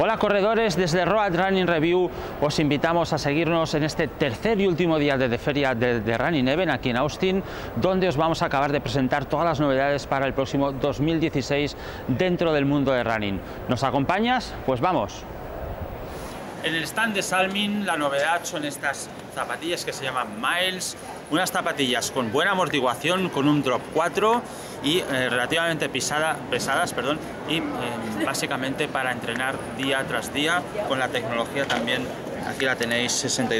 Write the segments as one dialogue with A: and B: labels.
A: Hola corredores, desde Road Running Review os invitamos a seguirnos en este tercer y último día de feria de Running Event aquí en Austin, donde os vamos a acabar de presentar todas las novedades para el próximo 2016 dentro del mundo de running. ¿Nos acompañas? Pues vamos. En el stand de Salming la novedad son estas zapatillas que se llaman Miles, unas zapatillas con buena amortiguación, con un drop 4 y relativamente pesadas, y básicamente para entrenar día tras día con la tecnología también. Aquí la tenéis,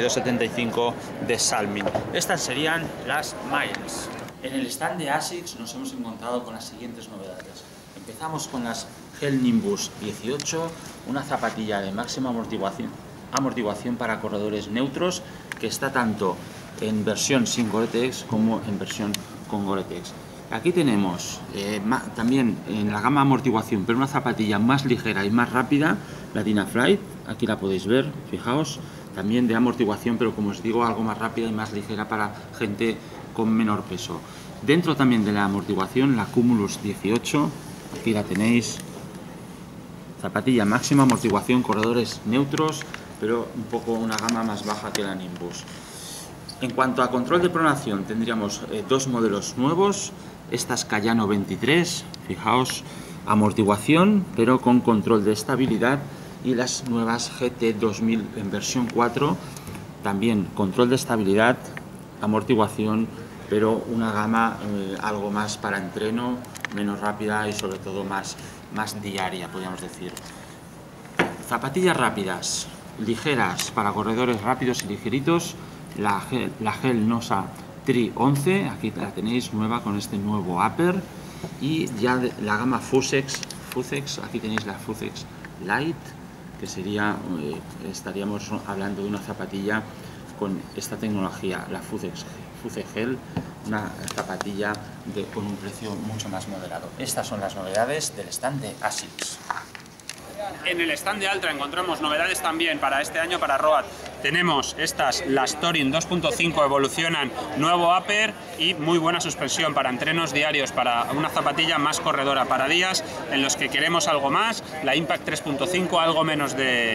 A: 6275 de Salming. Estas serían las Miles. En el stand de ASICS nos hemos encontrado con las siguientes novedades. Empezamos con las Gel Nimbus 18, una zapatilla de máxima amortiguación para corredores neutros que está tanto en versión sin Gore-Tex como en versión con Gore-Tex. Aquí tenemos también en la gama amortiguación, pero una zapatilla más ligera y más rápida, la Dynafly. Aquí la podéis ver, fijaos, también de amortiguación, pero como os digo, algo más rápida y más ligera para gente con menor peso. Dentro también de la amortiguación, la Cumulus 18, aquí la tenéis, zapatilla máxima amortiguación, corredores neutros, pero un poco una gama más baja que la Nimbus. En cuanto a control de pronación, tendríamos dos modelos nuevos. Esta es Cayano 23, fijaos, amortiguación, pero con control de estabilidad, y las nuevas GT 2000 en versión 4, también control de estabilidad, amortiguación, pero una gama algo más para entreno, menos rápida y sobre todo más diaria, podríamos decir. Zapatillas rápidas, ligeras para corredores rápidos y ligeritos, la Gel Nosa Tri 11, aquí la tenéis nueva con este nuevo upper, y ya de la gama Fuzex, aquí tenéis la Fuzex Light, que sería, estaríamos hablando de una zapatilla con esta tecnología, la Fuzex Gel, una zapatilla con un precio mucho más moderado. Estas son las novedades del stand de ASICS.
B: En el stand de Altra encontramos novedades también para este año para Road. Tenemos estas, las Torin 2.5 evolucionan, nuevo upper y muy buena suspensión para entrenos diarios, para una zapatilla más corredora, para días en los que queremos algo más, la Impact 3.5, algo menos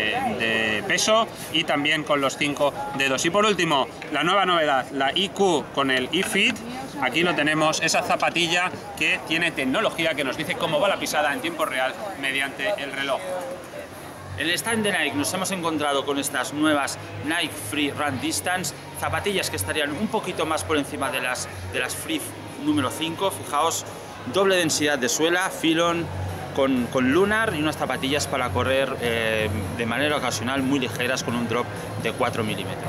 B: de peso, y también con los 5 dedos. Y por último, la nueva novedad, la IQ con el eFit. Aquí lo tenemos, esa zapatilla que tiene tecnología que nos dice cómo va la pisada en tiempo real mediante el reloj.
A: En el stand de Nike nos hemos encontrado con estas nuevas Nike Free Run Distance, zapatillas que estarían un poquito más por encima de las Free número 5, fijaos, doble densidad de suela, Phylon con Lunar, y unas zapatillas para correr de manera ocasional muy ligeras con un drop de 4 milímetros.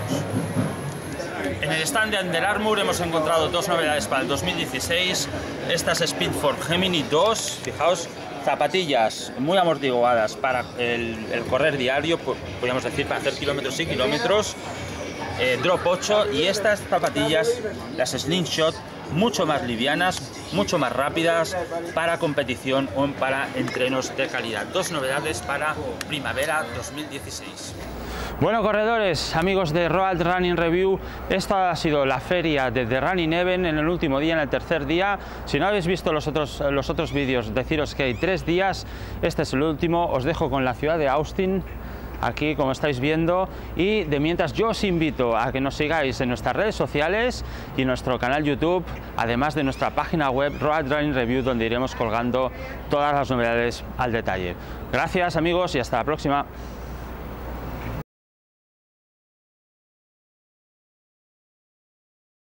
A: En el stand de Under Armour hemos encontrado dos novedades para el 2016, estas Speedform Gemini 2, fijaos, zapatillas muy amortiguadas para el correr diario, podríamos decir para hacer kilómetros y kilómetros, drop 8, y estas zapatillas, las Slingshot, mucho más livianas, mucho más rápidas para competición o para entrenos de calidad. Dos novedades para primavera 2016. Bueno corredores, amigos de Road Running Review, esta ha sido la feria de The Running Event en el último día, en el tercer día. Si no habéis visto los otros vídeos, deciros que hay 3 días, este es el último. Os dejo con la ciudad de Austin, aquí como estáis viendo, y de mientras yo os invito a que nos sigáis en nuestras redes sociales y en nuestro canal YouTube, además de nuestra página web Road Running Review, donde iremos colgando todas las novedades al detalle. Gracias amigos y hasta la próxima.